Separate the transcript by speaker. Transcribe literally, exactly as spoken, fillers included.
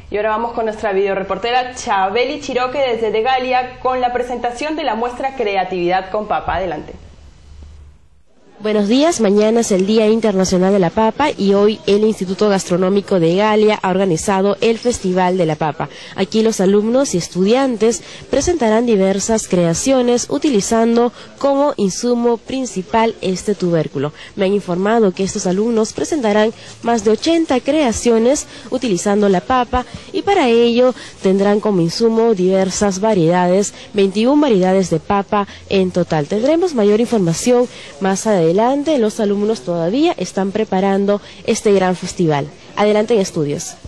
Speaker 1: Y ahora vamos con nuestra videoreportera Chabeli Chiroque desde Degalia con la presentación de la muestra Creatividad con Papa. Adelante.
Speaker 2: Buenos días, mañana es el Día Internacional de la Papa y hoy el Instituto Gastronómico de Degalia ha organizado el Festival de la Papa. Aquí los alumnos y estudiantes presentarán diversas creaciones utilizando como insumo principal este tubérculo. Me han informado que estos alumnos presentarán más de ochenta creaciones utilizando la papa y para ello tendrán como insumo diversas variedades, veintiuna variedades de papa en total. Tendremos mayor información más adelante. Adelante, los alumnos todavía están preparando este gran festival. Adelante en estudios.